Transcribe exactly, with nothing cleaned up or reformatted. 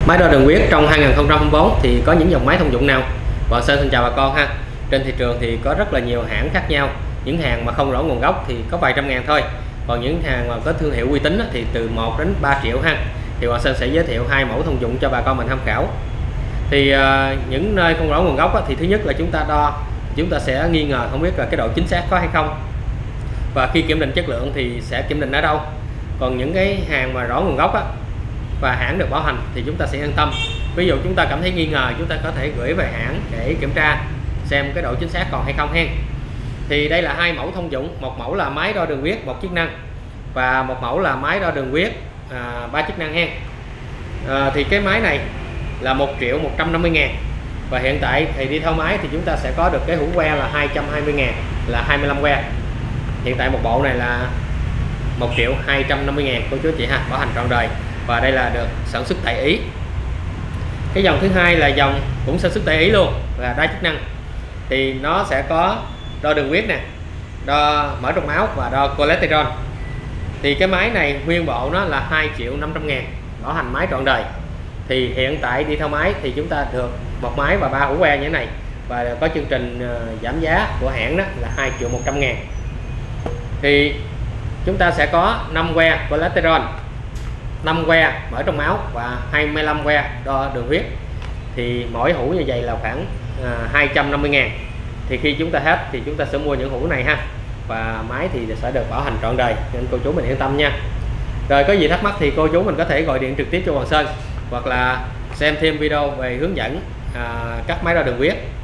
Máy đo đường huyết trong hai nghìn không trăm hai mươi tư thì có những dòng máy thông dụng nào? Hoàng Sơn xin chào bà con ha. Trên thị trường thì có rất là nhiều hãng khác nhau. Những hàng mà không rõ nguồn gốc thì có vài trăm ngàn thôi. Còn những hàng mà có thương hiệu uy tín thì từ một đến ba triệu ha. Thì Hoàng Sơn sẽ giới thiệu hai mẫu thông dụng cho bà con mình tham khảo. Thì uh, những nơi không rõ nguồn gốc thì thứ nhất là chúng ta đo, chúng ta sẽ nghi ngờ không biết là cái độ chính xác có hay không. Và khi kiểm định chất lượng thì sẽ kiểm định ở đâu. Còn những cái hàng mà rõ nguồn gốc á, và hãng được bảo hành thì chúng ta sẽ yên tâm. Ví dụ chúng ta cảm thấy nghi ngờ, chúng ta có thể gửi về hãng để kiểm tra xem cái độ chính xác còn hay không hen. Thì đây là hai mẫu thông dụng, một mẫu là máy đo đường huyết một chức năng và một mẫu là máy đo đường huyết à, ba chức năng hen. À, thì cái máy này là một triệu một trăm năm mươi ngàn và hiện tại thì đi theo máy thì chúng ta sẽ có được cái hũ que là hai trăm hai mươi ngàn, là hai mươi lăm que. Hiện tại một bộ này là một triệu hai trăm năm mươi ngàn cô chú chị ha, bảo hành trọn đời. Và đây là được sản xuất tại Ý. Cái dòng thứ hai là dòng cũng sản xuất tại Ý luôn, là đa chức năng. Thì nó sẽ có đo đường huyết nè, đo mỡ trong máu và đo cholesterol. Thì cái máy này nguyên bộ nó là hai triệu năm trăm ngàn, bảo hành máy trọn đời. Thì hiện tại đi theo máy thì chúng ta được một máy và ba hũ que như thế này. Và có chương trình giảm giá của hãng đó là hai triệu một trăm ngàn. Thì chúng ta sẽ có năm que cholesterol, năm que mỡ trong máu và hai mươi lăm que đo đường huyết. Thì mỗi hũ như vậy là khoảng à, hai trăm năm mươi ngàn. Thì khi chúng ta hết thì chúng ta sẽ mua những hũ này ha. Và máy thì sẽ được bảo hành trọn đời, nên cô chú mình yên tâm nha. Rồi có gì thắc mắc thì cô chú mình có thể gọi điện trực tiếp cho Hoàng Sơn, hoặc là xem thêm video về hướng dẫn à, các máy đo đường huyết.